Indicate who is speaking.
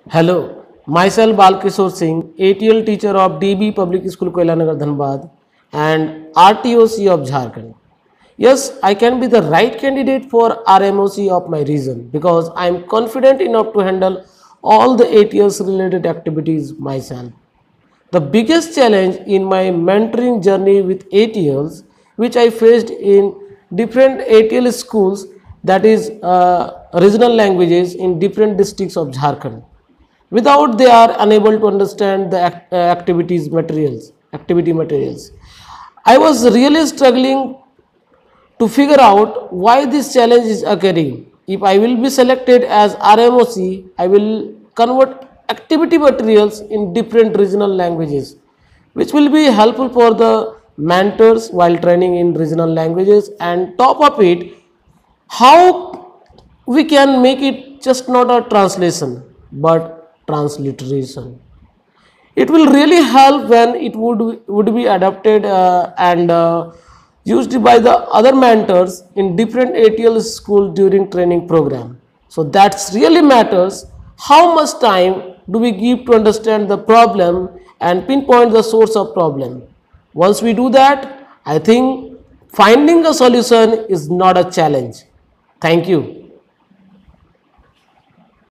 Speaker 1: Hello, myself Balkishore Singh, ATL teacher of DB Public School Koilanagar Dhanbad and RTOC of Jharkhand. Yes, I can be the right candidate for RMOC of my region because I am confident enough to handle all the ATLs related activities myself. The biggest challenge in my mentoring journey with ATLs, which I faced in different ATL schools, that is regional languages in different districts of Jharkhand. Without they are unable to understand the activity materials. I was really struggling to figure out why this challenge is occurring. If I will be selected as RMOC, I will convert activity materials in different regional languages, which will be helpful for the mentors while training in regional languages. And top of it, how we can make it just not a translation but transliteration. It will really help when it would be adapted and used by the other mentors in different ATL schools during training program. So that's really matters. How much time do we give to understand the problem and pinpoint the source of problem? Once we do that, I think finding a solution is not a challenge. Thank you.